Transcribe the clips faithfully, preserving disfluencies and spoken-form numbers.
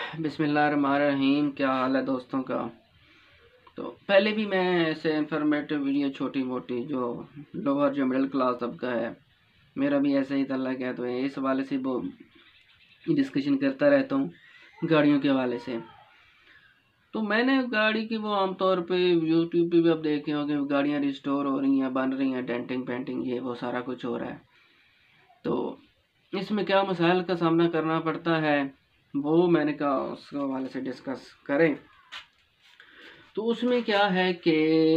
बिस्मिल्लाहिर्रहमानिर्रहीम। क्या हाल है दोस्तों का। तो पहले भी मैं ऐसे इंफॉर्मेटिव वीडियो छोटी मोटी जो लोअर जो मिडिल क्लास तबका है, मेरा भी ऐसा ही तल्लक है, तो इस हवाले से वो डिस्कशन करता रहता हूँ गाड़ियों के हवाले से। तो मैंने गाड़ी की वो आमतौर पे यूट्यूब पे भी आप देखे होंगे, गाड़ियाँ रिस्टोर हो रही हैं, बन रही हैं, डेंटिंग पेंटिंग ये वो सारा कुछ हो रहा है। तो इसमें क्या मसाइल का सामना करना पड़ता है वो मैंने कहा उस हवाले से डिस्कस करें। तो उसमें क्या है कि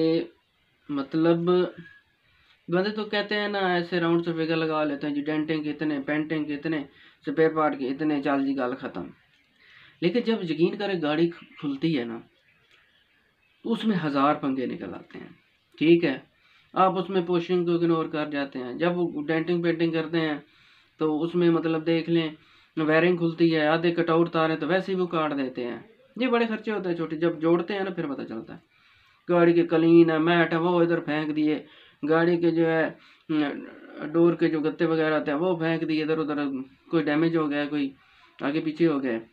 मतलब बंदे तो कहते हैं ना, ऐसे राउंड से फिगर लगा लेते हैं जी, डेंटिंग कितने, पेंटिंग कितने, स्पेयर पार्ट के इतने, चाल जी गाल ख़त्म। लेकिन जब यकीन करें गाड़ी खुलती है ना, तो उसमें हज़ार पंगे निकल आते हैं। ठीक है, आप उसमें पोर्शन को इग्नोर कर जाते हैं। जब वो डेंटिंग पेंटिंग करते हैं तो उसमें मतलब देख लें, वायरिंग खुलती है, आधे कटआउट तार है तो वैसे ही वो काट देते हैं। ये बड़े खर्चे होते हैं छोटे, जब जोड़ते हैं ना फिर पता चलता है। गाड़ी के कलीन है, मैट है, वो इधर फेंक दिए। गाड़ी के जो है डोर के जो गत्ते वगैरह आते हैं वो फेंक दिए इधर उधर, कोई डैमेज हो गया, कोई आगे पीछे हो गया,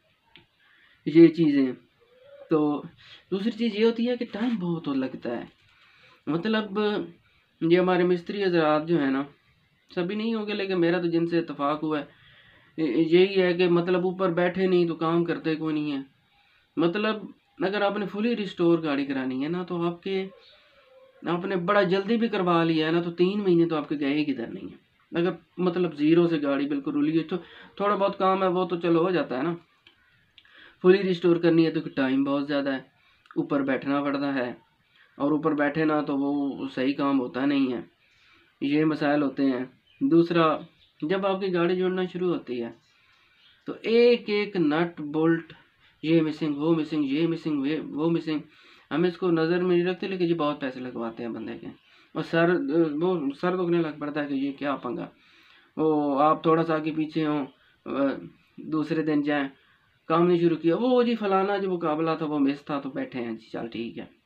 ये चीज़ें। तो दूसरी चीज़ ये होती है कि टाइम बहुत लगता है। मतलब ये हमारे मिस्त्री हजरात जो है ना, सभी नहीं होंगे लेकिन मेरा तो जिनसे इत्तेफाक हुआ है यही है कि मतलब ऊपर बैठे नहीं तो काम करते कोई नहीं है। मतलब अगर आपने फुली रिस्टोर गाड़ी करानी है ना, तो आपके आपने बड़ा जल्दी भी करवा लिया है ना, तो तीन महीने तो आपके गए ही किधर नहीं है। अगर मतलब ज़ीरो से गाड़ी बिल्कुल रुली है तो थोड़ा बहुत काम है वो तो चलो हो जाता है ना। फुली रिस्टोर करनी है तो टाइम बहुत ज़्यादा है, ऊपर बैठना पड़ता है, और ऊपर बैठे ना तो वो सही काम होता नहीं है। ये मसाइल होते हैं। दूसरा, जब आपकी गाड़ी जोड़ना शुरू होती है तो एक एक नट बोल्ट, ये मिसिंग, वो मिसिंग, ये मिसिंग, वे वो मिसिंग, हम इसको नज़र में नहीं रखते लेकिन ये बहुत पैसे लगवाते हैं बंदे के। और सर वो सर दुखने लग पड़ता है कि ये क्या पंगा। वो आप थोड़ा सा आगे पीछे हों, दूसरे दिन जाएं, काम नहीं शुरू किया, वो जी फलाना जो मुकाबला था वो मिस था तो बैठे हैं जी, चल ठीक है,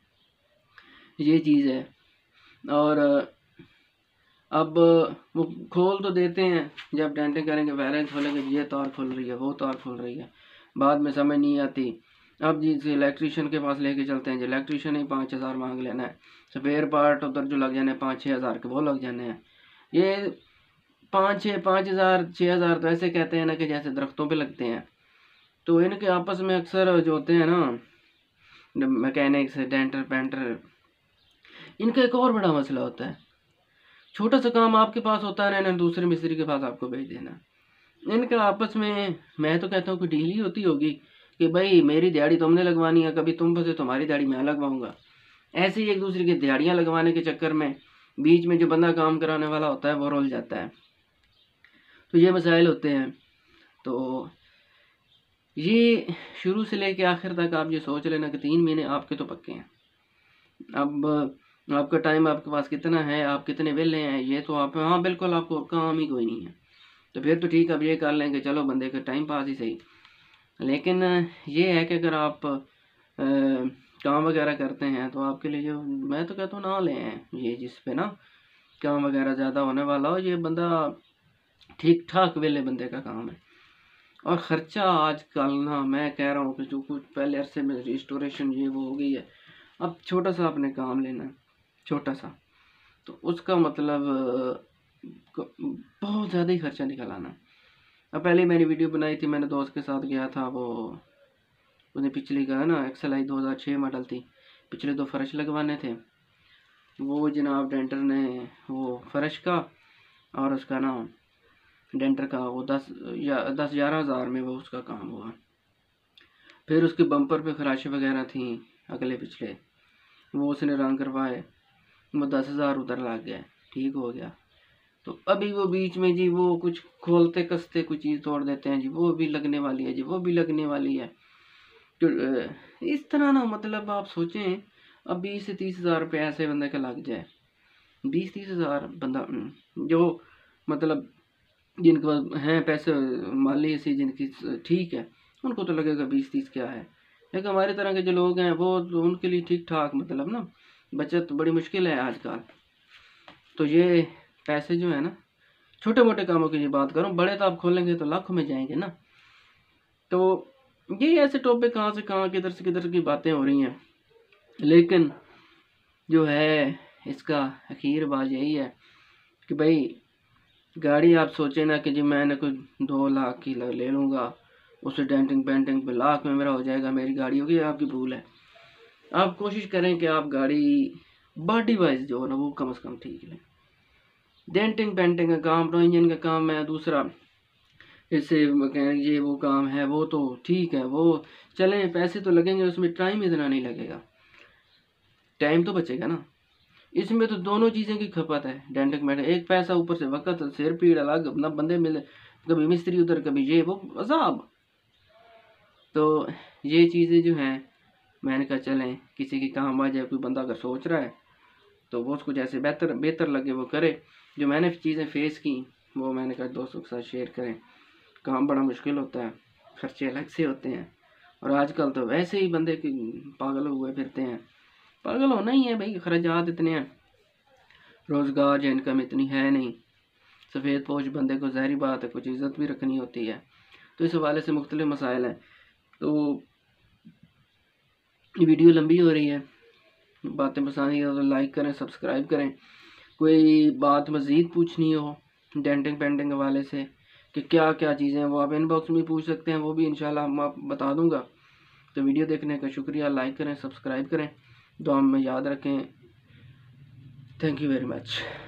ये चीज़ है। और अब वो खोल तो देते हैं, जब डेंटिंग करेंगे वायरिंग खोलेंगे, ये तार खुल रही है, वो तार खुल रही है, बाद में समझ नहीं आती। अब जी से इलेक्ट्रीशियन के पास लेके चलते हैं, जो इलेक्ट्रीशियन ही पाँच हज़ार मांग लेना है, स्पेयर पार्ट उधर जो लग जाने पाँच छः हज़ार के वो लग जाने हैं। ये पाँच छः पाँच हज़ार छः हज़ार तो ऐसे कहते हैं ना कि जैसे दरख्तों पे लगते हैं। तो इनके आपस में अक्सर जो होते हैं ना मैकेनिक्स, डेंटर पेंटर, इनका एक और बड़ा मसला होता है। छोटा सा काम आपके पास होता है ना, दूसरे मिस्त्री के पास आपको भेज देना। इनका आपस में मैं तो कहता हूँ कि डील ही होती होगी कि भाई मेरी दिहाड़ी तुमने लगवानी है, कभी तुम फंसे तुम्हारी दिहाड़ी मैं लगवाऊंगा। ऐसे ही एक दूसरे की दिहाड़ियाँ लगवाने के चक्कर में बीच में जो बंदा काम कराने वाला होता है वो रुल जाता है। तो ये मसाइल होते हैं। तो ये शुरू से लेके आखिर तक आप ये सोच लेना कि तीन महीने आपके तो पक्के हैं। अब आपका टाइम आपके पास कितना है, आप कितने वेले हैं, ये तो आप, हाँ बिल्कुल आपको काम ही कोई नहीं है तो फिर तो ठीक है, अब ये कर लेंगे चलो बंदे का टाइम पास ही सही। लेकिन ये है कि अगर आप आ, काम वगैरह करते हैं तो आपके लिए जो मैं तो कहता हूँ ना लें, ये जिस पे ना काम वगैरह ज़्यादा होने वाला हो, ये बंदा ठीक ठाक वेले बंदे का काम है। और ख़र्चा आजकल ना मैं कह रहा हूँ कि जो कुछ पहले अरसे में रिस्टोरेशन ये वो हो गई है, अब छोटा सा आपने काम लेना है, छोटा सा, तो उसका मतलब बहुत ज़्यादा ही खर्चा निकल आना। अब पहले मैंने वीडियो बनाई थी, मैंने दोस्त के साथ गया था, वो उसने पिछली का है ना एक्सल आई दो हज़ार छः मॉडल थी, पिछले दो फर्श लगवाने थे। वो जनाब डेंटर ने वो फर्श का और उसका ना डेंटर का वो दस या दस ग्यारह हज़ार में वो उसका काम हुआ। फिर उसके बम्पर पे खराशें वगैरह थी अगले पिछले, वो उसने रंग करवाए, वो दस हज़ार उधर लग गया, ठीक हो गया। तो अभी वो बीच में जी वो कुछ खोलते कसते कुछ चीज़ तोड़ देते हैं जी, वो भी लगने वाली है जी, वो भी लगने वाली है। तो इस तरह ना मतलब आप सोचें, अब बीस से तीस हज़ार रुपये ऐसे बंदे का लग जाए, बीस तीस हज़ार बंदा जो मतलब जिनके पास हैं पैसे माली सी जिनकी ठीक है, उनको तो लगेगा बीस तीस क्या है। लेकिन हमारे तरह के जो लोग हैं वो तो उनके लिए ठीक ठाक मतलब ना बचत बड़ी मुश्किल है आजकल। तो ये पैसे जो है ना, छोटे मोटे कामों की ये बात करूँ, बड़े तो आप खोलेंगे तो लाखों में जाएंगे ना। तो ये ऐसे टॉपिक कहाँ से कहाँ किधर से किधर की बातें हो रही हैं, लेकिन जो है इसका आखिर बात यही है कि भाई गाड़ी आप सोचे ना कि जी मैंने कुछ दो लाख की ले लूँगा, उसे डेंटिंग पेंटिंग पे लाख में मेरा हो जाएगा, मेरी गाड़ी होगी। आपकी भूल है। आप कोशिश करें कि आप गाड़ी बॉडी वाइज जो है ना वो कम से कम ठीक लें। डेंटिंग पेंटिंग का काम तो इंजन का काम है, दूसरा इससे मैकेनिक ये वो काम है, वो तो ठीक है, वो चले पैसे तो लगेंगे, उसमें टाइम इतना नहीं लगेगा, टाइम तो बचेगा ना। इसमें तो दोनों चीज़ें की खपत है। डेंटिंग पेंटिंग एक पैसा, ऊपर से वक्त, सिर पीड़ अलग, ना बंदे मिले, कभी मिस्त्री उधर, कभी ये वो अजाब। तो ये चीज़ें जो हैं मैंने कहा चलें किसी की काम आ जाए। कोई बंदा अगर सोच रहा है तो वो उसको जैसे बेहतर बेहतर लगे वो करे। जो मैंने चीज़ें फेस की वो मैंने कहा दोस्तों के साथ शेयर करें। काम बड़ा मुश्किल होता है, खर्चे अलग से होते हैं, और आजकल तो वैसे ही बंदे की पागल हुए फिरते हैं। पागल होना ही है भाई, खर्चात इतने हैं, रोज़गार या इनकम इतनी है नहीं। सफ़ेद पोश बंदे को ज़ाहिर बात है कुछ इज़्ज़त भी रखनी होती है। तो इस हवाले से मुख्तलिफ मसाइल हैं। तो वीडियो लंबी हो रही है, बातें पसंद आई तो लाइक करें, सब्सक्राइब करें। कोई बात मज़ीद पूछनी हो डेंटिंग पेंटिंग हवाले से कि क्या क्या चीज़ें हैं, वो आप इनबॉक्स में पूछ सकते हैं, वो भी इंशाल्लाह हम आप बता दूंगा। तो वीडियो देखने का शुक्रिया, लाइक करें, सब्सक्राइब करें, दुआ में याद रखें। Thank you very much.